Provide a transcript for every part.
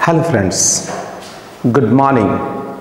Hello friends, good morning.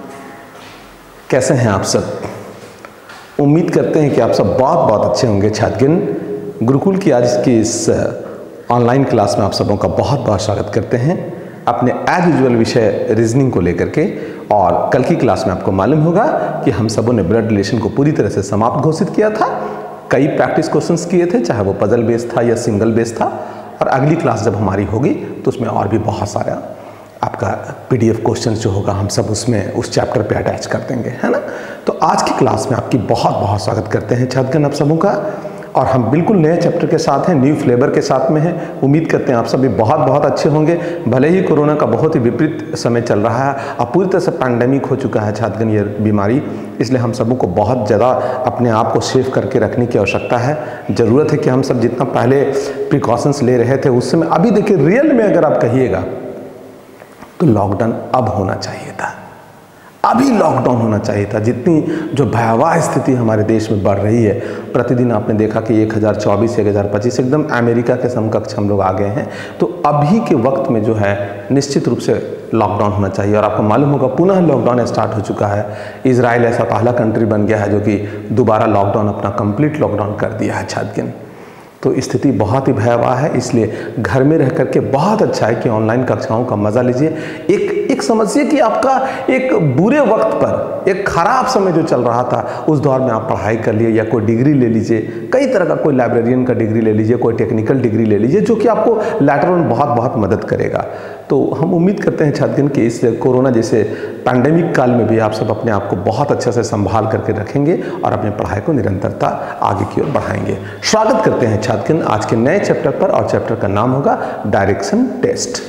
कैसे हैं आप सब? उम्मीद करते हैं कि आप सब बहुत बहुत अच्छे होंगे। छात्रगण, गुरुकुल की आज की इस ऑनलाइन क्लास में आप सबों का बहुत बहुत स्वागत करते हैं अपने एज यूजुअल विषय रीजनिंग को लेकर के। और कल की क्लास में आपको मालूम होगा कि हम सबों ने ब्लड रिलेशन को पूरी तरह से समाप्त घोषित किया था। कई प्रैक्टिस क्वेश्चंस किए थे, चाहे वो पजल बेस्ड था या सिंगल बेस्ड था। और अगली क्लास जब हमारी होगी तो उसमें और भी बहुत सारा आपका पीडीएफ क्वेश्चन जो होगा हम सब उसमें उस चैप्टर पे अटैच कर देंगे, है ना। तो आज की क्लास में आपकी बहुत बहुत स्वागत करते हैं छात्रगण आप सबों का। और हम बिल्कुल नए चैप्टर के साथ हैं, न्यू फ्लेवर के साथ में हैं। उम्मीद करते हैं आप सभी बहुत बहुत अच्छे होंगे। भले ही कोरोना का बहुत ही विपरीत समय चल रहा है, अब पूरी तरह से पैंडेमिक हो चुका है छात्रगण ये बीमारी, इसलिए हम सबों को बहुत ज़्यादा अपने आप को सेफ करके रखने की आवश्यकता है। ज़रूरत है कि हम सब जितना पहले प्रिकॉशंस ले रहे थे उस समय, अभी देखिए रियल में अगर आप कहिएगा तो लॉकडाउन अब होना चाहिए था, अभी लॉकडाउन होना चाहिए था। जितनी जो भयावह स्थिति हमारे देश में बढ़ रही है, प्रतिदिन आपने देखा कि 1024 1025 एकदम अमेरिका के समकक्ष हम लोग आ गए हैं। तो अभी के वक्त में जो है निश्चित रूप से लॉकडाउन होना चाहिए। और आपको मालूम होगा पुनः लॉकडाउन स्टार्ट हो चुका है। इजराइल ऐसा पहला कंट्री बन गया है जो कि दोबारा लॉकडाउन अपना कंप्लीट लॉकडाउन कर दिया है छात्रगण। तो स्थिति बहुत ही भयावह है, इसलिए घर में रह करके बहुत अच्छा है कि ऑनलाइन कक्षाओं का मजा लीजिए। एक समझिए कि आपका एक बुरे वक्त पर, एक खराब समय जो चल रहा था उस दौर में आप पढ़ाई कर लिए या कोई डिग्री ले लीजिए, कई तरह का, कोई लाइब्रेरियन का डिग्री ले लीजिए, कोई टेक्निकल डिग्री ले लीजिए, जो कि आपको लेटर ऑन बहुत बहुत मदद करेगा। तो हम उम्मीद करते हैं छात्रगण कि इस कोरोना जैसे पैंडेमिक काल में भी आप सब अपने आप को बहुत अच्छे से संभाल करके रखेंगे और अपनी पढ़ाई को निरंतरता आगे की ओर बढ़ाएंगे। स्वागत करते हैं छात्रगण आज के नए चैप्टर पर, और चैप्टर का नाम होगा डायरेक्शन टेस्ट।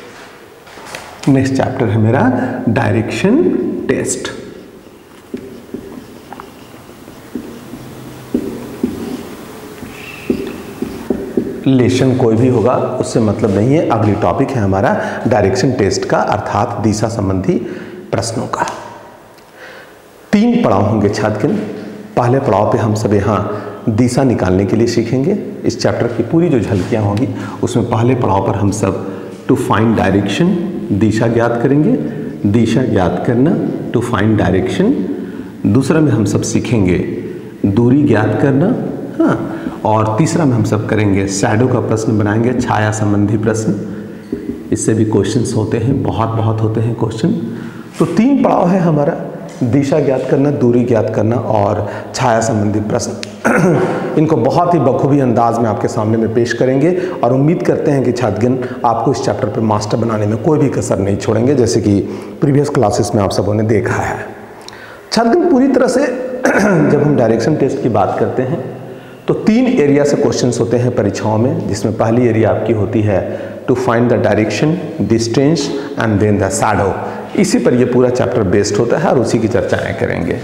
नेक्स्ट चैप्टर है मेरा डायरेक्शन टेस्ट। लेशन कोई भी होगा उससे मतलब नहीं है, अगली टॉपिक है हमारा डायरेक्शन टेस्ट का, अर्थात दिशा संबंधी प्रश्नों का। 3 पड़ाव होंगे छात्रगण। पहले पड़ाव पे हम सब यहाँ दिशा निकालने के लिए सीखेंगे। इस चैप्टर की पूरी जो झलकियाँ होगी उसमें पहले पड़ाव पर हम सब टू फाइंड डायरेक्शन, दिशा ज्ञात करेंगे, दिशा ज्ञात करना, टू फाइंड डायरेक्शन। दूसरा में हम सब सीखेंगे दूरी ज्ञात करना, हाँ। और तीसरा में हम सब करेंगे शैडो का प्रश्न बनाएंगे, छाया संबंधी प्रश्न। इससे भी क्वेश्चंस होते हैं, बहुत होते हैं क्वेश्चन। तो 3 पड़ाव है हमारा, दिशा ज्ञात करना, दूरी ज्ञात करना और छाया संबंधी प्रश्न। इनको बहुत ही बखूबी अंदाज में आपके सामने में पेश करेंगे और उम्मीद करते हैं कि छात्रगण आपको इस चैप्टर पर मास्टर बनाने में कोई भी कसर नहीं छोड़ेंगे, जैसे कि प्रीवियस क्लासेस में आप सबों ने देखा है। छात्रगण पूरी तरह से जब हम डायरेक्शन टेस्ट की बात करते हैं तो 3 एरिया से क्वेश्चंस होते हैं परीक्षाओं में, जिसमें पहली एरिया आपकी होती है to find the direction, distance and then the shadow. इसी पर ये पूरा चैप्टर बेस्ड होता है और उसी की चर्चाएं करेंगे।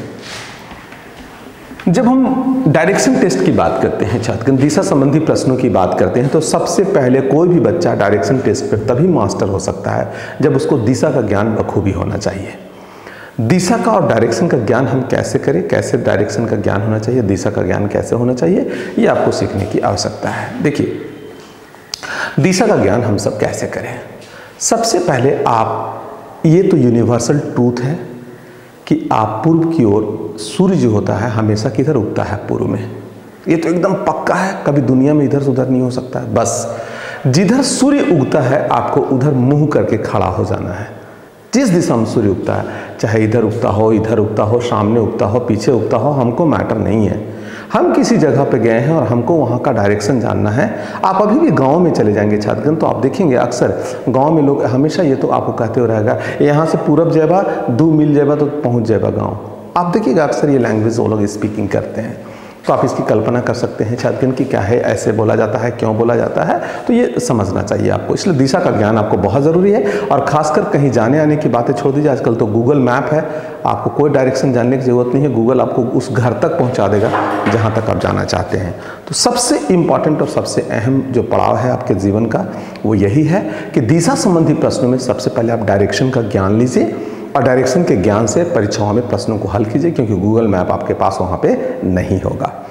जब हम डायरेक्शन टेस्ट की बात करते हैं छात्रगण, दिशा संबंधी प्रश्नों की बात करते हैं, तो सबसे पहले कोई भी बच्चा डायरेक्शन टेस्ट पर तभी मास्टर हो सकता है जब उसको दिशा का ज्ञान बखूबी होना चाहिए। दिशा का और डायरेक्शन का ज्ञान हम कैसे करें, कैसे डायरेक्शन का ज्ञान होना चाहिए, दिशा का ज्ञान कैसे होना चाहिए, ये आपको सीखने की आवश्यकता है। देखिए, दिशा का ज्ञान हम सब कैसे करें। सबसे पहले आप, ये तो यूनिवर्सल ट्रूथ है कि आप पूर्व की ओर, सूर्य जो होता है हमेशा किधर उगता है, पूर्व में। ये तो एकदम पक्का है, कभी दुनिया में इधर से उधर नहीं हो सकता है। बस जिधर सूर्य उगता है आपको उधर मुंह करके खड़ा हो जाना है। जिस दिशा में सूर्य उगता है, चाहे इधर उगता हो, इधर उगता हो, सामने उगता हो, पीछे उगता हो, हमको मैटर नहीं है। हम किसी जगह पे गए हैं और हमको वहाँ का डायरेक्शन जानना है। आप अभी भी गांव में चले जाएंगे छात्रगण तो आप देखेंगे अक्सर गांव में लोग हमेशा ये तो आपको कहते हो रहेगा, यहाँ से पूरब जाएगा 2 मील जाएगा तो पहुँच जाएगा गाँव। आप देखिएगा अक्सर ये लैंग्वेज वो लोग स्पीकिंग करते हैं। तो आप इसकी कल्पना कर सकते हैं छात्रगण कि क्या है, ऐसे बोला जाता है, क्यों बोला जाता है, तो ये समझना चाहिए आपको। इसलिए दिशा का ज्ञान आपको बहुत ज़रूरी है। और खासकर कहीं जाने आने की बातें छोड़ दीजिए, आजकल तो गूगल मैप है, आपको कोई डायरेक्शन जानने की ज़रूरत नहीं है, गूगल आपको उस घर तक पहुंचा देगा जहां तक आप जाना चाहते हैं। तो सबसे इम्पॉर्टेंट और सबसे अहम जो पड़ाव है आपके जीवन का वो यही है कि दिशा संबंधी प्रश्नों में सबसे पहले आप डायरेक्शन का ज्ञान लीजिए और डायरेक्शन के ज्ञान से परीक्षाओं में प्रश्नों को हल कीजिए, क्योंकि गूगल मैप आपके पास वहाँ पे नहीं होगा।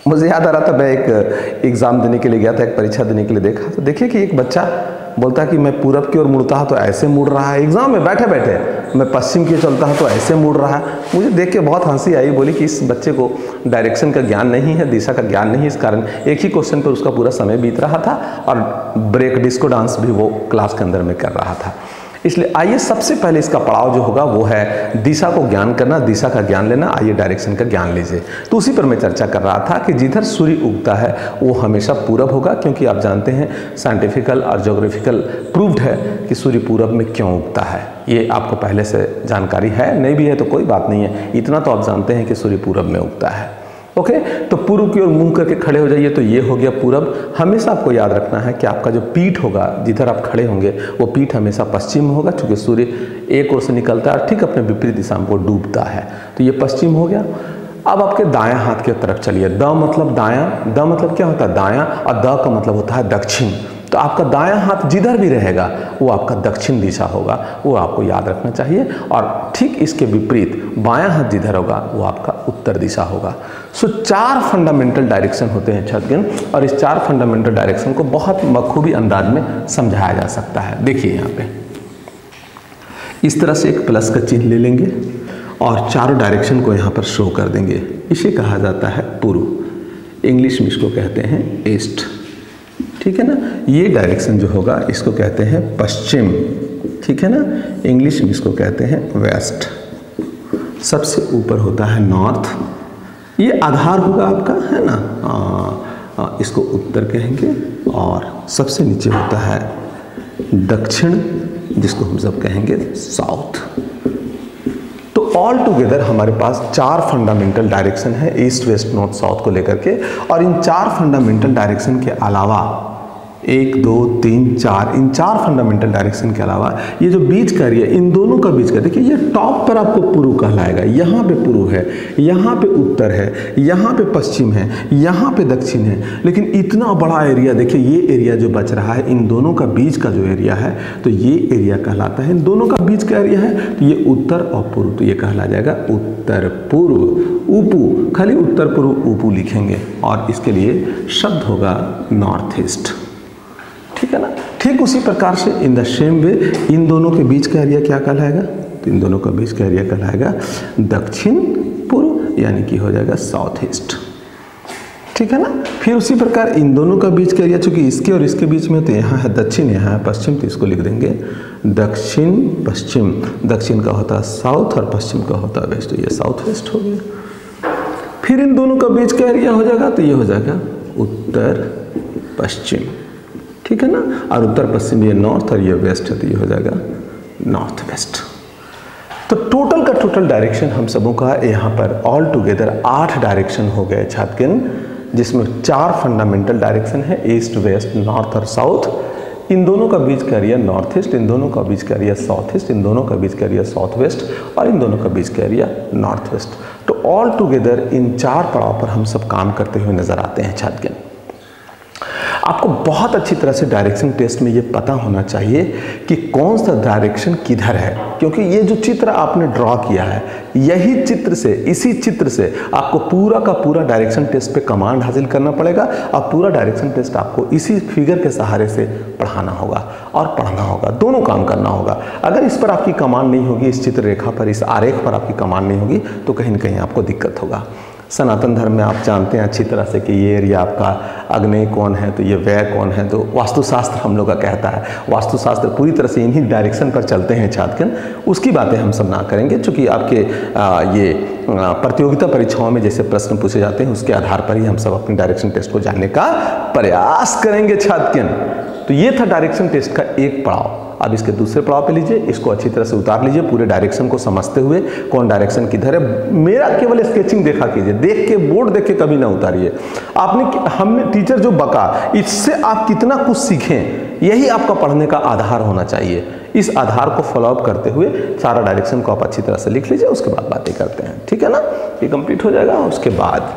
मुझे याद आ रहा था, मैं एक एग्ज़ाम देने के लिए गया था, एक परीक्षा देने के लिए देखा तो देखिए कि एक बच्चा बोलता कि मैं पूरब की ओर मुड़ता हूँ तो ऐसे मुड़ रहा है, एग्ज़ाम में बैठे बैठे। मैं पश्चिम की ओर चलता हूँ तो ऐसे मुड़ रहा है। मुझे देख के बहुत हंसी आई। बोली कि इस बच्चे को डायरेक्शन का ज्ञान नहीं है, दिशा का ज्ञान नहीं है, इस कारण एक ही क्वेश्चन पर उसका पूरा समय बीत रहा था और ब्रेक डिस्को डांस भी वो क्लास के अंदर में कर रहा था। इसलिए आइए सबसे पहले इसका पड़ाव जो होगा वो है दिशा को ज्ञान करना, दिशा का ज्ञान लेना। आइए डायरेक्शन का ज्ञान लीजिए। तो उसी पर मैं चर्चा कर रहा था कि जिधर सूर्य उगता है वो हमेशा पूरब होगा, क्योंकि आप जानते हैं साइंटिफिकल और ज्योग्राफिकल प्रूव्ड है कि सूर्य पूरब में क्यों उगता है। ये आपको पहले से जानकारी है, नहीं भी है तो कोई बात नहीं है, इतना तो आप जानते हैं कि सूर्य पूरब में उगता है। ओके, तो पूर्व की ओर मुंह करके खड़े हो जाइए। तो ये हो गया पूरब। हमेशा आपको याद रखना है कि आपका जो पीठ होगा, जिधर आप खड़े होंगे वो पीठ हमेशा पश्चिम में होगा, क्योंकि सूर्य एक ओर से निकलता है ठीक अपने विपरीत दिशा में वो डूबता है। तो ये पश्चिम हो गया। अब आपके दायां हाथ की तरफ चलिए। द मतलब दायां, द मतलब क्या होता है दायां, और द का मतलब होता है दक्षिण। तो आपका दायां हाथ जिधर भी रहेगा वो आपका दक्षिण दिशा होगा, वो आपको याद रखना चाहिए। और ठीक इसके विपरीत बायां हाथ जिधर होगा वो आपका उत्तर दिशा होगा। सो 4 फंडामेंटल डायरेक्शन होते हैं छात्र, और इस 4 फंडामेंटल डायरेक्शन को बहुत बखूबी अंदाज में समझाया जा सकता है। देखिए यहाँ पे इस तरह से एक प्लस का चिन्ह ले लेंगे और चारों डायरेक्शन को यहाँ पर शो कर देंगे। इसे कहा जाता है पूर्व, इंग्लिश में इसको कहते हैं ईस्ट, ठीक है ना। ये डायरेक्शन जो होगा इसको कहते हैं पश्चिम, ठीक है ना। इंग्लिश में इसको कहते हैं वेस्ट। सबसे ऊपर होता है नॉर्थ, ये आधार होगा आपका, है ना। इसको उत्तर कहेंगे। और सबसे नीचे होता है दक्षिण, जिसको हम सब कहेंगे साउथ। तो ऑल टुगेदर हमारे पास 4 फंडामेंटल डायरेक्शन है ईस्ट वेस्ट नॉर्थ साउथ को लेकर के। और इन 4 फंडामेंटल डायरेक्शन के अलावा 1 2 3 4, इन 4 फंडामेंटल डायरेक्शन के अलावा ये जो बीच का एरिया, इन दोनों का बीच का, देखिए ये टॉप पर आपको पूर्व कहलाएगा, यहाँ पे पूर्व है, यहाँ पे उत्तर है, यहाँ पे पश्चिम है, यहाँ पे दक्षिण है। लेकिन इतना बड़ा एरिया देखिए, ये एरिया जो बच रहा है इन दोनों का बीच का जो एरिया है, तो ये एरिया कहलाता है, इन दोनों का बीच का एरिया है, तो ये उत्तर और पूर्व, तो ये कहला जाएगा उत्तर पूर्व। उपू, खाली उत्तर पूर्व उपू लिखेंगे और इसके लिए शब्द होगा नॉर्थ ईस्ट, ठीक है ना। ठीक उसी प्रकार से इन द सेम वे इन दोनों के बीच का एरिया क्या कहलाएगा, तो इन दोनों का बीच का एरिया कहलाएगा दक्षिण पूर्व, यानी कि हो जाएगा साउथ ईस्ट, ठीक है ना। फिर उसी प्रकार इन दोनों का बीच का एरिया, चूंकि इसके और इसके बीच में तो यहाँ है दक्षिण, यहाँ है पश्चिम, तो इसको लिख देंगे दक्षिण पश्चिम। दक्षिण का होता है साउथ और पश्चिम का होता है वेस्ट, तो ये साउथ वेस्ट हो गया। फिर इन दोनों का बीच का एरिया हो जाएगा, तो ये हो जाएगा उत्तर पश्चिम, ठीक है ना। और उत्तर पश्चिम ये नॉर्थ और ये वेस्ट है, तो ये हो जाएगा नॉर्थ वेस्ट। तो टोटल का टोटल डायरेक्शन हम सबों का यहाँ पर ऑल टुगेदर 8 डायरेक्शन हो गए छात्रगण, जिसमें 4 फंडामेंटल डायरेक्शन है ईस्ट वेस्ट नॉर्थ और साउथ। इन दोनों का बीच का एरिया नॉर्थ ईस्ट, इन दोनों का बीच का एरिया साउथ ईस्ट, इन दोनों का बीच का एरिया साउथ वेस्ट, और इन दोनों का बीच का एरिया नॉर्थ वेस्ट। तो ऑल टुगेदर इन 4 पड़ाव पर हम सब काम करते हुए नजर आते हैं छात्रगण। आपको बहुत अच्छी तरह से डायरेक्शन टेस्ट में ये पता होना चाहिए कि कौन सा डायरेक्शन किधर है, क्योंकि ये जो चित्र आपने ड्रॉ किया है, यही चित्र से, इसी चित्र से आपको पूरा का पूरा डायरेक्शन टेस्ट पे कमांड हासिल करना पड़ेगा। और पूरा डायरेक्शन टेस्ट आपको इसी फिगर के सहारे से पढ़ाना होगा और पढ़ना होगा, दोनों काम करना होगा। अगर इस पर आपकी कमांड नहीं होगी, इस चित्र रेखा पर, इस आरेख पर आपकी कमांड नहीं होगी, तो कहीं न कहीं आपको दिक्कत होगा। सनातन धर्म में आप जानते हैं अच्छी तरह से कि ये एरिया आपका अग्नेय कौन है, तो ये व्यय कौन है, तो वास्तुशास्त्र हम लोग का कहता है। वास्तुशास्त्र पूरी तरह से इन्हीं डायरेक्शन पर चलते हैं छात्रगण, उसकी बातें हम सब ना करेंगे, चूँकि आपके ये प्रतियोगिता परीक्षाओं में जैसे प्रश्न पूछे जाते हैं उसके आधार पर ही हम सब अपने डायरेक्शन टेस्ट को जानने का प्रयास करेंगे छात्रगण। तो ये था डायरेक्शन टेस्ट का एक पड़ाव। अब इसके दूसरे पड़ाव पे लीजिए, इसको अच्छी तरह से उतार लीजिए, पूरे डायरेक्शन को समझते हुए कौन डायरेक्शन किधर है। मेरा केवल स्केचिंग देखा कीजिए, देख के बोर्ड देख के कभी ना उतारिए। आपने, हमने टीचर जो बका, इससे आप कितना कुछ सीखें, यही आपका पढ़ने का आधार होना चाहिए। इस आधार को फॉलोअप करते हुए सारा डायरेक्शन को आप अच्छी तरह से लिख लीजिए, उसके बाद बातें करते हैं, ठीक है ना। ये कंप्लीट हो जाएगा। उसके बाद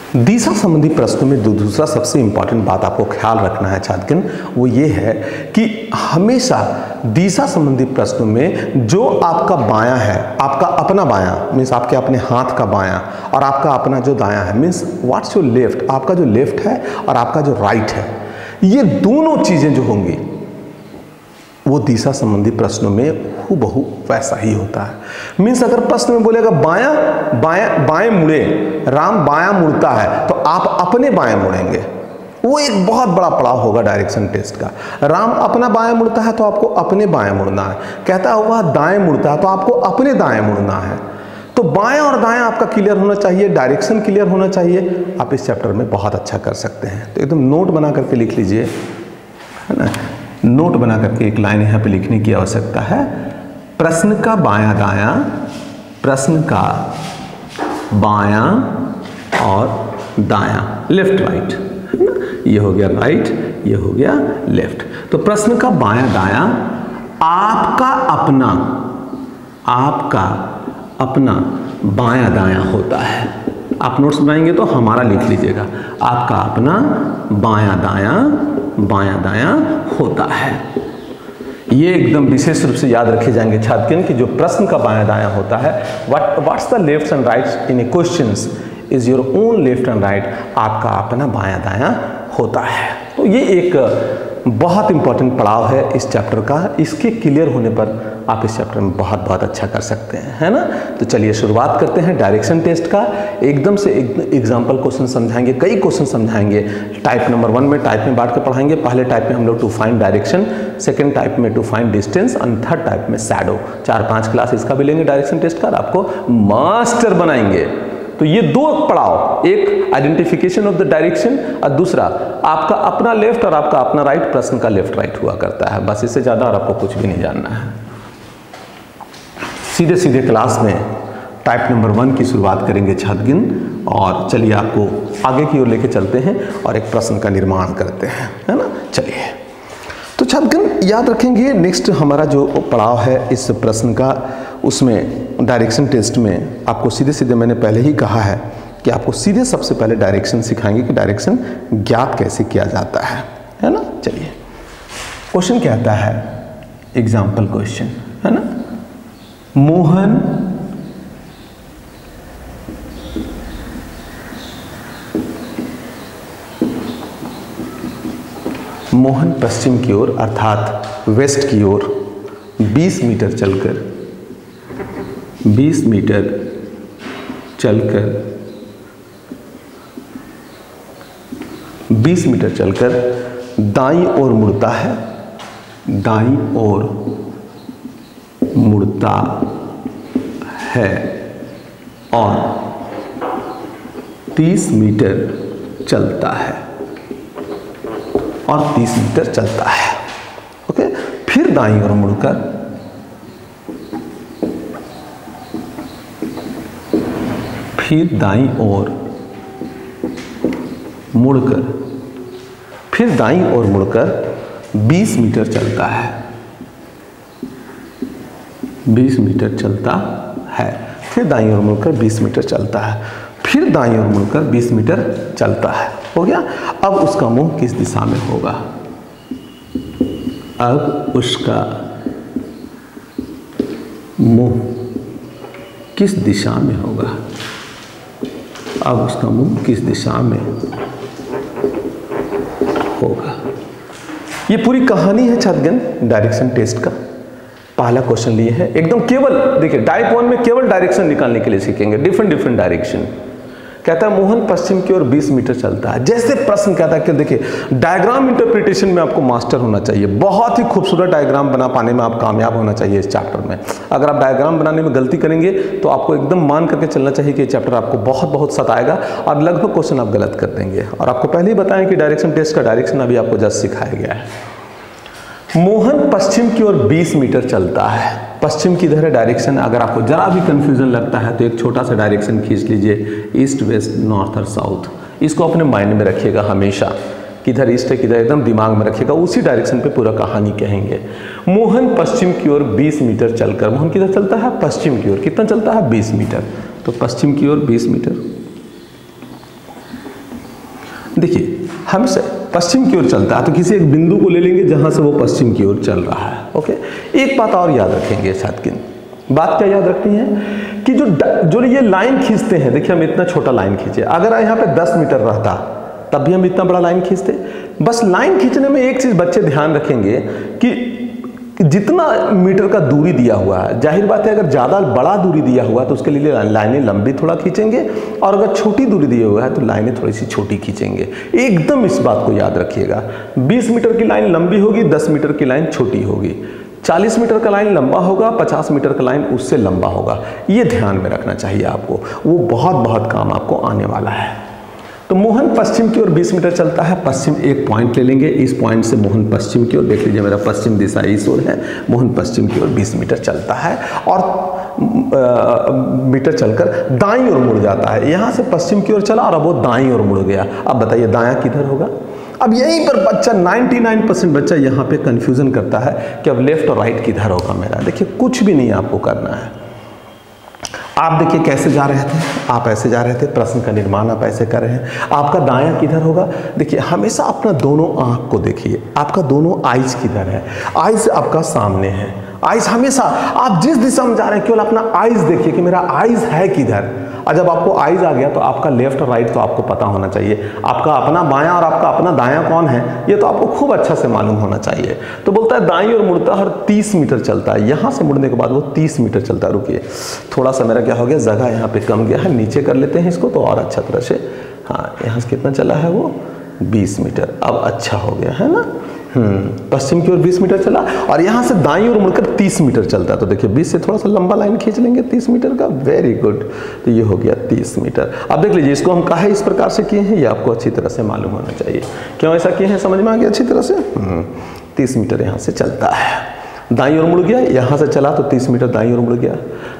दिशा संबंधी प्रश्नों में दूसरा सबसे इंपॉर्टेंट बात आपको ख्याल रखना है छात्रगण, वो ये है कि हमेशा दिशा संबंधी प्रश्नों में जो आपका बायां है, आपका अपना बायां मीन्स आपके अपने हाथ का बायां और आपका अपना जो दायां है मीन्स व्हाट्स योर लेफ्ट, आपका जो लेफ्ट है और आपका जो राइट है, ये दोनों चीजें जो होंगी वो दिशा संबंधी प्रश्नों में हूबहू वैसा ही होता है। मीन्स अगर प्रश्न में बोलेगा बाएं मुड़े, राम बायां मुड़ता है, तो आप अपने बाएं मुड़ेंगे। वो एक बहुत बड़ा पड़ाव होगा डायरेक्शन टेस्ट का। राम अपना बाएं मुड़ता है तो आपको अपने बाएं मुड़ना है, कहता होगा दाएं मुड़ता है तो आपको अपने दाएं मुड़ना है। तो बाएं और दाएं आपका क्लियर होना चाहिए, डायरेक्शन क्लियर होना चाहिए, आप इस चैप्टर में बहुत अच्छा कर सकते हैं। तो एकदम नोट बना करके लिख लीजिए, है ना, नोट बना करके एक लाइन यहाँ पे लिखने की आवश्यकता है। प्रश्न का बायां दायां, प्रश्न का बायां और दायां, लेफ्ट राइट, है ना, ये हो गया राइट, ये हो गया लेफ्ट। तो प्रश्न का बायां दायां आपका अपना बायां दायां होता है। आप नोट्स बनाएंगे तो हमारा लिख लीजिएगा, आपका अपना बायां दायां होता है। ये एकदम विशेष रूप से याद रखे जाएंगे छात्रगण कि जो प्रश्न का बायां दायां होता है, what's the left and right in a questions is your own left and right, आपका अपना बायां दायां होता है। तो ये एक बहुत इंपॉर्टेंट पड़ाव है इस चैप्टर का। इसके क्लियर होने पर आप इस चैप्टर में बहुत बहुत अच्छा कर सकते हैं, है ना। तो चलिए शुरुआत करते हैं डायरेक्शन टेस्ट का। एकदम से एग्जाम्पल क्वेश्चन समझाएंगे, कई क्वेश्चन समझाएंगे। टाइप नंबर 1 में टाइप में बांट के पढ़ाएंगे। पहले टाइप में हम लोग to find direction, second type में टू फाइंड डिस्टेंस और थर्ड टाइप में शैडो। 4-5 क्लास इसका भी लेंगे डायरेक्शन टेस्ट का, आपको मास्टर बनाएंगे। तो ये दो पड़ाव, एक आइडेंटिफिकेशन ऑफ द डायरेक्शन और दूसरा आपका अपना लेफ्ट और आपका अपना राइट, प्रश्न का लेफ्ट राइट हुआ करता है। बस इससे ज़्यादा और आपको कुछ भी नहीं जानना है। सीधे सीधे क्लास में टाइप नंबर 1 की शुरुआत करेंगे छात्रगण, और चलिए आपको आगे की ओर लेके चलते हैं और एक प्रश्न का निर्माण करते हैं, है ना। चलिए तो छात्रगण याद रखेंगे, नेक्स्ट हमारा जो पड़ाव है इस प्रश्न का, उसमें डायरेक्शन टेस्ट में आपको सीधे सीधे मैंने पहले ही कहा है कि आपको सीधे सबसे पहले डायरेक्शन सिखाएंगे कि डायरेक्शन ज्ञात कैसे किया जाता है ना। चलिए क्वेश्चन कहता है, एग्जाम्पल क्वेश्चन, है ना। मोहन पश्चिम की ओर अर्थात वेस्ट की ओर 20 मीटर चलकर दाईं ओर मुड़ता है, और 30 मीटर चलता है ओके। फिर दाईं ओर मुड़कर फिर दाईं ओर मुड़कर 20 मीटर चलता है, 20 मीटर चलता है। फिर दाईं ओर मुड़कर 20 मीटर चलता है, फिर दाईं ओर मुड़कर 20 मीटर चलता है। हो गया। अब उसका मुंह किस दिशा में होगा? अब उसका मुंह किस दिशा में होगा? अब उसका मुंह किस दिशा में होगा? ये पूरी कहानी है छात्रगण डायरेक्शन टेस्ट का। पहला क्वेश्चन लिए है एकदम, केवल देखिए टाइप 1 में केवल डायरेक्शन निकालने के लिए सीखेंगे, डिफरेंट डायरेक्शन। कहता है मोहन पश्चिम की ओर 20 मीटर चलता है। जैसे प्रश्न कहता है कि देखिए डायग्राम इंटरप्रिटेशन में आपको मास्टर होना चाहिए, बहुत ही खूबसूरत डायग्राम बना पाने में आप कामयाब होना चाहिए इस चैप्टर में। अगर आप डायग्राम बनाने में गलती करेंगे तो आपको एकदम मान करके चलना चाहिए कि ये चैप्टर आपको बहुत सताएगा और लगभग क्वेश्चन आप गलत कर देंगे। और आपको पहले ही बताएं कि डायरेक्शन टेस्ट का डायरेक्शन अभी आपको जस्ट सिखाया गया है। मोहन पश्चिम की ओर 20 मीटर चलता है। पश्चिम की इधर है डायरेक्शन। अगर आपको जरा भी कंफ्यूजन लगता है तो एक छोटा सा डायरेक्शन खींच लीजिए, ईस्ट वेस्ट नॉर्थ और साउथ। इसको अपने माइंड में रखिएगा हमेशा, किधर ईस्ट है किधर, एकदम दिमाग में रखिएगा। उसी डायरेक्शन पे पूरा कहानी कहेंगे। मोहन पश्चिम की ओर 20 मीटर चलकर, मोहन किधर चलता है? पश्चिम की ओर। कितना चलता है? 20 मीटर। तो पश्चिम की ओर 20 मीटर, देखिए हमेशा पश्चिम की ओर चलता है, तो किसी एक बिंदु को ले लेंगे जहां से वो पश्चिम की ओर चल रहा है। ओके, एक बात और याद रखेंगे छात्र, बात क्या याद रखनी है कि जो ये लाइन खींचते हैं, देखिए हम इतना छोटा लाइन खींचे, अगर यहाँ पे 10 मीटर रहता तब भी हम इतना बड़ा लाइन खींचते। बस लाइन खींचने में एक चीज बच्चे ध्यान रखेंगे कि जितना मीटर का दूरी दिया हुआ है, जाहिर बात है अगर ज़्यादा बड़ा दूरी दिया हुआ है तो उसके लिए लाइनें लंबी थोड़ा खींचेंगे, और अगर छोटी दूरी दी हुआ है तो लाइनें थोड़ी सी छोटी खींचेंगे। एकदम इस बात को याद रखिएगा, 20 मीटर की लाइन लंबी होगी, 10 मीटर की लाइन छोटी होगी, 40 मीटर का लाइन लंबा होगा, 50 मीटर का लाइन उससे लंबा होगा। ये ध्यान में रखना चाहिए आपको, वो बहुत काम आपको आने वाला है। तो मोहन पश्चिम की ओर 20 मीटर चलता है, पश्चिम एक पॉइंट ले लेंगे, इस पॉइंट से मोहन पश्चिम की ओर, देख लीजिए मेरा पश्चिम दिशा इस ओर है, मोहन पश्चिम की ओर 20 मीटर चलता है और मीटर चलकर दाईं ओर मुड़ जाता है। यहाँ से पश्चिम की ओर चला और अब वो दाईं ओर मुड़ गया। अब बताइए दायां किधर होगा? अब यहीं पर बच्चा 99% बच्चा यहाँ पे कंफ्यूजन करता है कि अब लेफ्ट और राइट किधर होगा मेरा। देखिए कुछ भी नहीं आपको करना है, आप देखिए कैसे जा रहे थे, आप ऐसे जा रहे थे, प्रश्न का निर्माण आप ऐसे कर रहे हैं। आपका दायां किधर होगा? देखिए हमेशा अपना दोनों आंख को देखिए, आपका दोनों आइज किधर है, आइज आपका सामने है, आइज हमेशा आप जिस दिशा में जा रहे हैं केवल अपना आइज देखिए कि मेरा आइज है किधर। और जब आपको आइज आ गया तो आपका लेफ्ट और राइट तो आपको पता होना चाहिए, आपका अपना बायां और आपका अपना दायां कौन है ये तो आपको खूब अच्छा से मालूम होना चाहिए। तो बोलता है दाईं ओर मुड़ता है और 30 मीटर चलता है, यहाँ से मुड़ने के बाद वो 30 मीटर चलता है। रुकिए थोड़ा सा मेरा क्या हो गया, जगह यहाँ पे कम गया है, नीचे कर लेते हैं इसको तो और अच्छा तरह से। हाँ, यहाँ से कितना चला है वो 20 मीटर, अब अच्छा हो गया है ना। पश्चिम की ओर 20 मीटर चला और यहाँ से दाईं ओर मुड़कर 30 मीटर चलता है। तो देखिए 20 से थोड़ा सा लंबा लाइन खींच लेंगे 30 मीटर का, वेरी गुड। तो ये हो गया 30 मीटर। अब देख लीजिए इसको हम काहे इस प्रकार से किए हैं ये आपको अच्छी तरह से मालूम होना चाहिए, क्यों ऐसा किए हैं समझ में आ गया अच्छी तरह से। 30 मीटर यहाँ से चलता है, दाईं ओर मुड़ गया, यहाँ से चला तो 30 मीटर दाईं ओर मुड़ गया,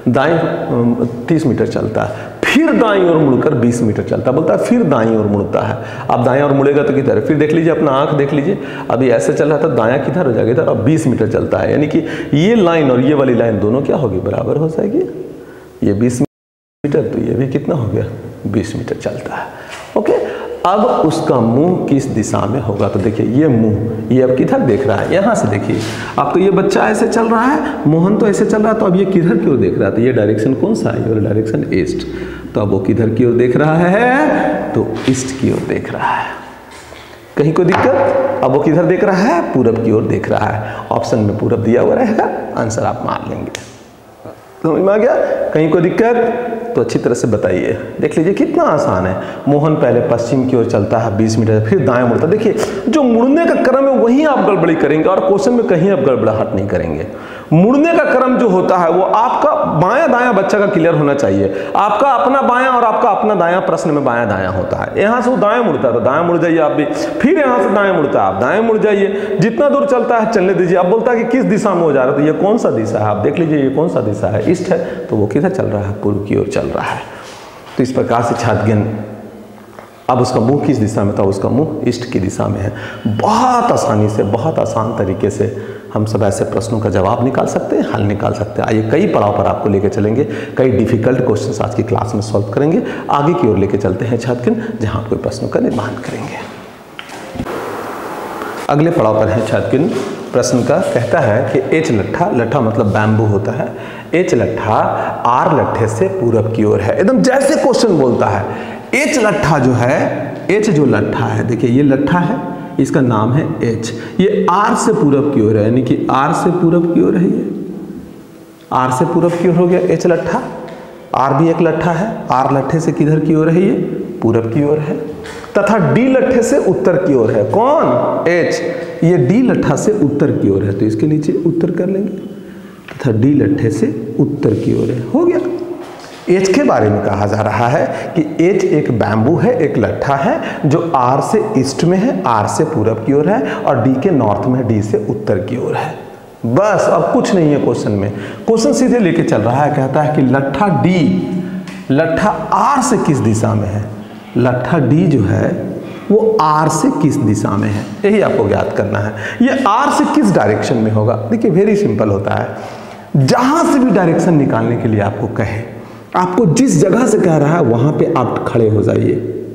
दाईं 30 मीटर चलता है, फिर दाईं ओर मुड़कर 20 मीटर चलता है। बोलता है फिर दाईं ओर मुड़ता है। अब दाईं ओर मुड़ेगा तो किधर? फिर देख लीजिए अपना आंख देख लीजिए, अभी ऐसे चल रहा था, दायां किधर हो जाएगा? इधर। अब 20 मीटर चलता है, यानी कि ये लाइन और ये वाली लाइन दोनों क्या होगी? बराबर हो जाएगी। ये 20 मीटर तो ये भी कितना हो गया? 20 मीटर चलता है। ओके, अब उसका मुंह किस दिशा में होगा? तो देखिए ये मुंह ये अब किधर देख रहा है? यहाँ से देखिए, अब तो ये बच्चा ऐसे चल रहा है, मोहन तो ऐसे चल रहा है, तो अब ये किधर की ओर देख रहा है? तो ये डायरेक्शन कौन सा है? ये डायरेक्शन ईस्ट। तो अब वो किधर की ओर देख रहा है? तो ईस्ट की ओर देख रहा है। कहीं कोई दिक्कत? अब वो किधर देख रहा है? पूरब की ओर देख रहा है। ऑप्शन में पूरब दिया हुआ रहेगा, आंसर आप मान लेंगे। समझ में आ गया? कहीं कोई दिक्कत? तो अच्छी तरह से बताइए। देख लीजिए कितना आसान है। मोहन पहले पश्चिम की ओर चलता है 20 मीटर, फिर दाएं मुड़ता है। देखिए जो मुड़ने का क्रम है वहीं आप गड़बड़ी करेंगे और क्वेश्चन में कहीं आप गड़बड़ाहट नहीं करेंगे। मुड़ने का क्रम जो होता है वो आपका बायां दायां बच्चा का क्लियर होना चाहिए। आपका अपना बायां और आपका अपना दायां प्रश्न में बायां दायां होता है। यहाँ से वो दाएं मुड़ता है तो दाएं मुड़ जाइए आप भी, फिर यहाँ से दाएं मुड़ता है आप दाएं मुड़ जाइए, जितना दूर चलता है चलने दीजिए। अब बोलता है कि किस दिशा में हो जा रहा है, तो ये कौन सा दिशा है? आप देख लीजिए ये कौन सा दिशा है? ईस्ट है, तो वो किधर चल रहा है? पूर्व की ओर चल रहा है। तो इस प्रकार से छात्रगण अब उसका मुंह किस दिशा में था? उसका मुंह ईस्ट की दिशा में है। बहुत आसानी से, बहुत आसान तरीके से हम सब ऐसे प्रश्नों का जवाब निकाल सकते हैं, हल निकाल सकते हैं। आइए कई पड़ाव पर आपको लेके चलेंगे, कई डिफिकल्ट क्वेश्चंस आज की क्लास में सॉल्व करेंगे। आगे की ओर लेके चलते हैं छात्रगण, जहां कोई प्रश्नों का निर्माण करेंगे। अगले पड़ाव पर है छात्रगण, प्रश्न का कहता है कि एच लट्ठा, लट्ठा मतलब बैम्बू होता है, एच लट्ठा आर लट्ठे से पूरब की ओर है। एकदम जैसे क्वेश्चन बोलता है, एच लट्ठा जो है, एच जो लट्ठा है, देखिए ये लट्ठा है, इसका नाम है एच, ये आर से पूरब की ओर है, यानी कि आर से पूरब की ओर है, ये आर से पूरब की ओर हो गया एच लट्ठा। आर भी एक लट्ठा है, आर लट्ठे से किधर की ओर है? ये पूरब की ओर है। तथा डी लट्ठे से उत्तर की ओर है। कौन? एच। ये डी लट्ठा से उत्तर की ओर है, तो इसके नीचे उत्तर कर लेंगे। तथा डी लट्ठे से उत्तर की ओर है, हो गया। एच के बारे में कहा जा रहा है कि एच एक बैम्बू है, एक लट्ठा है जो आर से ईस्ट में है, आर से पूरब की ओर है, और डी के नॉर्थ में, डी से उत्तर की ओर है। बस अब कुछ नहीं है क्वेश्चन में। क्वेश्चन सीधे लेके चल रहा है, कहता है कि लट्ठा डी, लट्ठा आर से किस दिशा में है? लट्ठा डी जो है वो आर से किस दिशा में है, यही आपको ज्ञात करना है। ये आर से किस डायरेक्शन में होगा? देखिए वेरी सिंपल होता है, जहां से भी डायरेक्शन निकालने के लिए आपको कहे, आपको जिस जगह से कह रहा है वहां पे आप खड़े हो जाइए।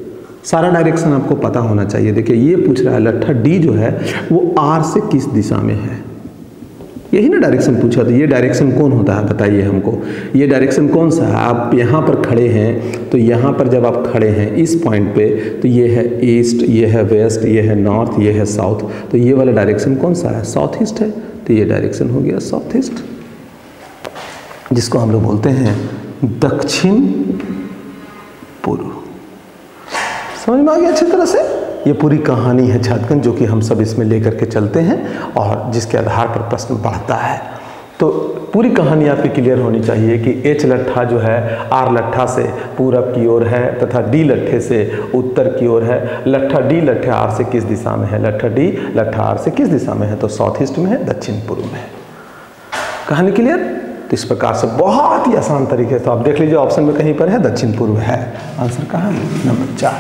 सारा डायरेक्शन आपको पता होना चाहिए। देखिए ये पूछ रहा है लट्ठा डी जो है वो आर से किस दिशा में है, यही ना डायरेक्शन पूछा। तो ये डायरेक्शन कौन होता है बताइए हमको, ये डायरेक्शन कौन सा है। आप यहाँ पर खड़े हैं तो यहाँ पर जब आप खड़े हैं इस पॉइंट पे तो ये है ईस्ट, ये है वेस्ट, ये है नॉर्थ, ये है साउथ, तो ये वाला डायरेक्शन कौन सा है, साउथ ईस्ट है। तो ये डायरेक्शन हो गया साउथ ईस्ट, जिसको हम लोग बोलते हैं दक्षिण पूर्व। समझ में आ गया अच्छी तरह से। ये पूरी कहानी है छात्रगण जो कि हम सब इसमें लेकर के चलते हैं और जिसके आधार पर प्रश्न बढ़ता है। तो पूरी कहानी आपकी क्लियर होनी चाहिए कि एच लट्ठा जो है आर लट्ठा से पूरब की ओर है तथा डी लट्ठे से उत्तर की ओर है। लट्ठा डी लट्ठे आर से किस दिशा में है, लट्ठा डी लट्ठा आर से किस दिशा में है, तो साउथ ईस्ट में है, दक्षिण पूर्व में है। कहानी क्लियर। तो इस प्रकार से बहुत ही आसान तरीके से आप देख लीजिए ऑप्शन में कहीं पर है दक्षिण पूर्व है। आंसर कहाँ है, नंबर 4।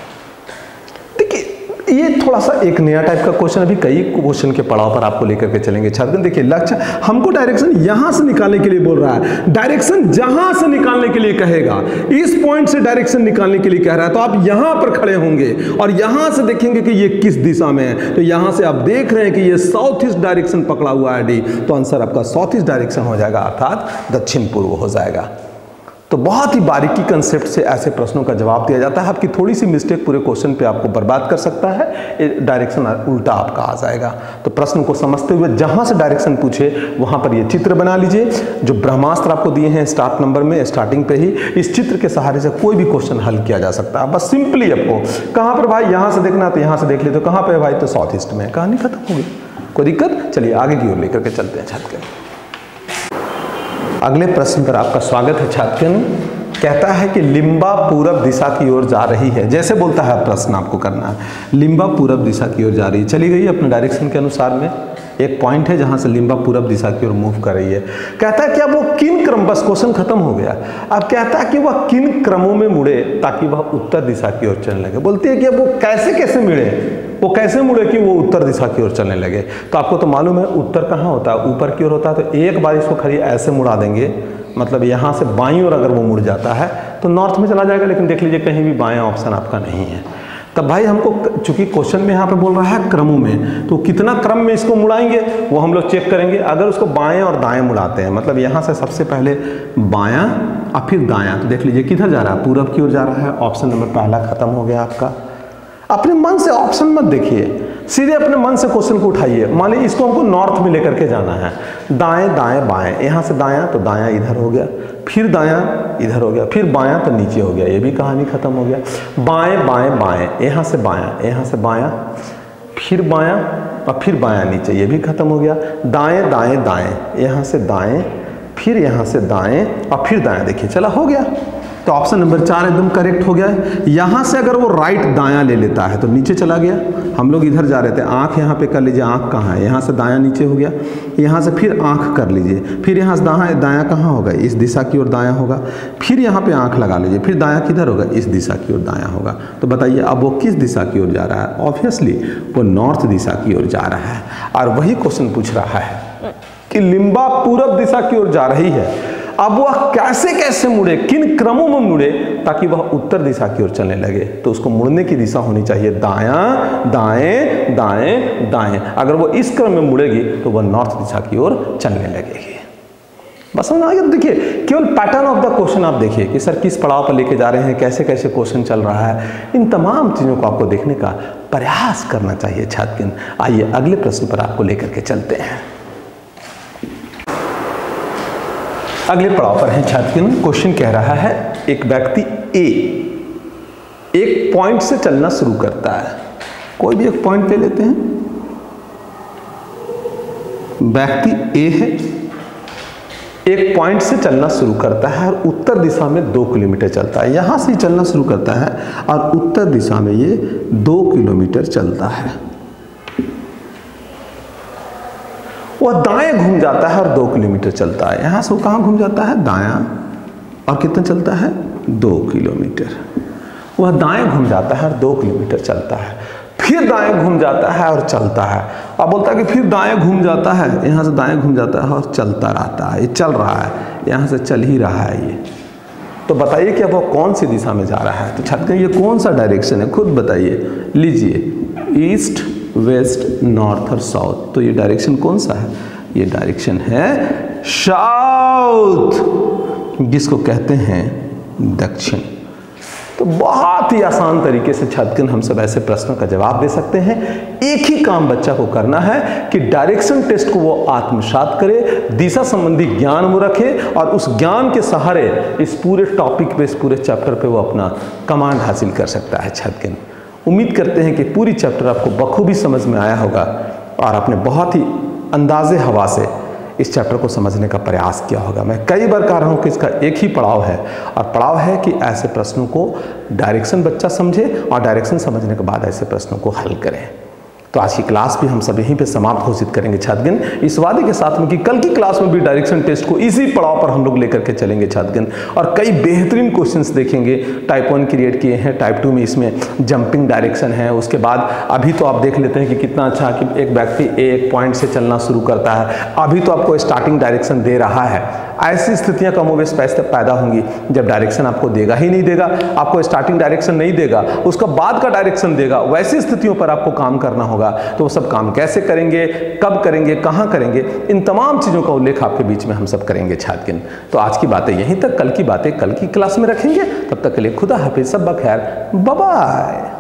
ये थोड़ा सा एक नया टाइप का क्वेश्चन, अभी कई क्वेश्चन के पड़ाव पर आपको लेकर के चलेंगे छात्र। देखिए लक्ष्य हमको डायरेक्शन यहां से निकालने के लिए बोल रहा है, डायरेक्शन जहां से निकालने के लिए कहेगा, इस पॉइंट से डायरेक्शन निकालने के लिए कह रहा है। तो आप यहां पर खड़े होंगे और यहां से देखेंगे कि ये किस दिशा में है। तो यहां से आप देख रहे हैं कि ये साउथ ईस्ट डायरेक्शन पकड़ा हुआ है डी, तो आंसर आपका साउथ ईस्ट डायरेक्शन हो जाएगा, अर्थात दक्षिण पूर्व हो जाएगा। तो बहुत ही बारीकी कंसेप्ट से ऐसे प्रश्नों का जवाब दिया जाता है। आपकी थोड़ी सी मिस्टेक पूरे क्वेश्चन पे आपको बर्बाद कर सकता है, डायरेक्शन उल्टा आपका आ जाएगा। तो प्रश्न को समझते हुए जहां से डायरेक्शन पूछे वहां पर ये चित्र बना लीजिए। जो ब्रह्मास्त्र आपको दिए हैं स्टार्ट नंबर में, स्टार्टिंग पे ही इस चित्र के सहारे से कोई भी क्वेश्चन हल किया जा सकता है। बस सिंपली आपको कहां पर भाई यहां से देखना तो यहां से देख ले, तो कहां पर भाई, तो साउथ ईस्ट में। कहानी खत्म होगी, कोई दिक्कत। चलिए आगे की ओर लेकर के चलते हैं छात्र। अगले प्रश्न पर आपका स्वागत है छात्रगण। कहता है कि लिम्बा पूरब दिशा की ओर जा रही है। जैसे बोलता है प्रश्न आपको करना है, लिम्बा पूरब दिशा की ओर जा रही है, चली गई अपने डायरेक्शन के अनुसार में। एक पॉइंट है जहां से लिम्बा पूरब दिशा की ओर मूव कर रही है। कहता है कि अब वो किन क्रम, बस क्वेश्चन खत्म हो गया। अब कहता है कि वह किन क्रमों में मुड़े ताकि वह उत्तर दिशा की ओर चलने लगे। बोलती है कि अब वो कैसे कैसे मुड़े, वो कैसे मुड़े कि वो उत्तर दिशा की ओर चलने लगे। तो आपको तो मालूम है उत्तर कहाँ होता है, ऊपर की ओर होता है। तो एक बार इसको खाली ऐसे मुड़ा देंगे, मतलब यहाँ से बाईं ओर अगर वो मुड़ जाता है तो नॉर्थ में चला जाएगा। लेकिन देख लीजिए कहीं भी बायां ऑप्शन आपका नहीं है। तब भाई हमको चूंकि क्वेश्चन में यहाँ पे बोल रहा है क्रमों में, तो कितना क्रम में इसको मुड़ाएंगे वो हम लोग चेक करेंगे। अगर उसको बाएं और दाएं मुड़ाते हैं, मतलब यहाँ से सबसे पहले बायां और फिर दायां, तो देख लीजिए किधर जा रहा है, पूरब की ओर जा रहा है। ऑप्शन नंबर पहला खत्म हो गया आपका। अपने मन से ऑप्शन मत देखिए, सीधे अपने मन से क्वेश्चन को उठाइए। मान लीजिए इसको हमको नॉर्थ में लेकर के जाना है, दाएं दाएं बाएं, यहाँ से दायां तो दायां इधर हो गया, फिर दायां इधर हो गया, फिर बायां तो नीचे हो गया, ये भी कहानी खत्म हो गया। बाएं बाएं बाएं, यहाँ से बायां, यहाँ से बायां, फिर बायां और फिर बायां नीचे, ये भी खत्म हो गया। दाएं दाएं दाएं, यहाँ से दाएं, फिर यहाँ से दाएं और फिर दायां, देखिए चला हो गया। तो ऑप्शन नंबर 4 एकदम करेक्ट हो गया है। यहाँ से अगर वो राइट दायां ले लेता है तो नीचे चला गया। हम लोग इधर जा रहे थे, आँख यहाँ पे कर लीजिए, आँख कहाँ है, यहाँ से दायां नीचे हो गया। यहाँ से फिर आँख कर लीजिए, फिर यहाँ से दायां कहाँ होगा, इस दिशा की ओर दायां होगा। फिर यहाँ पे आँख लगा लीजिए, फिर दायां किधर होगा, इस दिशा की ओर दायां होगा। तो बताइए अब वो किस दिशा की ओर जा रहा है। ऑब्वियसली वो नॉर्थ दिशा की ओर जा रहा है। और वही क्वेश्चन पूछ रहा है कि लिम्बा पूरब दिशा की ओर जा रही है। अब वह कैसे कैसे मुड़े, किन क्रमों में मुड़े ताकि वह उत्तर दिशा की ओर चलने लगे। तो उसको मुड़ने की दिशा होनी चाहिए दायां दाएं दाएं दाएं। अगर वो इस क्रम में मुड़ेगी तो वह नॉर्थ दिशा की ओर चलने लगेगी। बस समझ आ गया। देखिए केवल पैटर्न ऑफ द क्वेश्चन आप देखिए कि सर किस पड़ाव पर लेके जा रहे हैं, कैसे कैसे क्वेश्चन चल रहा है। इन तमाम चीज़ों को आपको देखने का प्रयास करना चाहिए छात्रगण। आइए अगले प्रश्न पर आपको लेकर के चलते हैं। अगले पड़ाव पर है छात्रगण। क्वेश्चन कह रहा है एक व्यक्ति ए एक पॉइंट से चलना शुरू करता है। कोई भी एक पॉइंट ले लेते हैं। व्यक्ति ए है, एक पॉइंट से चलना शुरू करता है और उत्तर दिशा में 2 किलोमीटर चलता है। यहां से चलना शुरू करता है और उत्तर दिशा में ये 2 किलोमीटर चलता है। वह दाएं घूम जाता है और 2 किलोमीटर चलता है। यहां से वो कहां घूम जाता है, दायां, और कितना चलता है, 2 किलोमीटर। वह दाएं घूम जाता है और 2 किलोमीटर चलता है। फिर दाएं घूम जाता है और चलता है। अब बोलता है कि फिर दाएं घूम जाता है, यहाँ से दाएं घूम जाता है और चलता रहता है। ये चल रहा है, यहाँ से चल ही रहा है ये। तो बताइए कि अब वो कौन सी दिशा में जा रहा है। तो छात्र ये कौन सा डायरेक्शन है, खुद बताइए। लीजिए, ईस्ट, वेस्ट, नॉर्थ और साउथ। तो ये डायरेक्शन कौन सा है? ये डायरेक्शन है साउथ, जिसको कहते हैं दक्षिण। तो बहुत ही आसान तरीके से छात्र हम सब ऐसे प्रश्नों का जवाब दे सकते हैं। एक ही काम बच्चा को करना है कि डायरेक्शन टेस्ट को वो आत्मसात करे, दिशा संबंधी ज्ञान वो रखे और उस ज्ञान के सहारे इस पूरे टॉपिक पे, इस पूरे चैप्टर पे वो अपना कमांड हासिल कर सकता है। छात्र उम्मीद करते हैं कि पूरी चैप्टर आपको बखूबी समझ में आया होगा और आपने बहुत ही अंदाजे हवा से इस चैप्टर को समझने का प्रयास किया होगा। मैं कई बार कह रहा हूँ कि इसका एक ही पड़ाव है और पड़ाव है कि ऐसे प्रश्नों को डायरेक्शन बच्चा समझे और डायरेक्शन समझने के बाद ऐसे प्रश्नों को हल करें। तो आज की क्लास भी हम सब यहीं पे समाप्त घोषित करेंगे छात्रगण, इस वादे के साथ में कि कल की क्लास में भी डायरेक्शन टेस्ट को इसी पड़ाव पर हम लोग लेकर के चलेंगे छात्रगण, और कई बेहतरीन क्वेश्चंस देखेंगे। टाइप 1 क्रिएट किए हैं, टाइप 2 में इसमें जंपिंग डायरेक्शन है। उसके बाद अभी तो आप देख लेते हैं कि कितना अच्छा कि एक व्यक्ति एक पॉइंट से चलना शुरू करता है। अभी तो आपको स्टार्टिंग डायरेक्शन दे रहा है। ऐसी स्थितियां कमोबेश पैदा होंगी जब डायरेक्शन आपको देगा ही नहीं देगा, आपको स्टार्टिंग डायरेक्शन नहीं देगा, उसका बाद का डायरेक्शन देगा। वैसी स्थितियों पर आपको काम करना होगा। तो वो सब काम कैसे करेंगे, कब करेंगे, कहाँ करेंगे, इन तमाम चीज़ों का उल्लेख आपके बीच में हम सब करेंगे छात्रगण। तो आज की बातें यहीं तक, कल की बातें कल की क्लास में रखेंगे। तब तक के लिए खुदा हाफिज, सब बखैर, बाय बाय।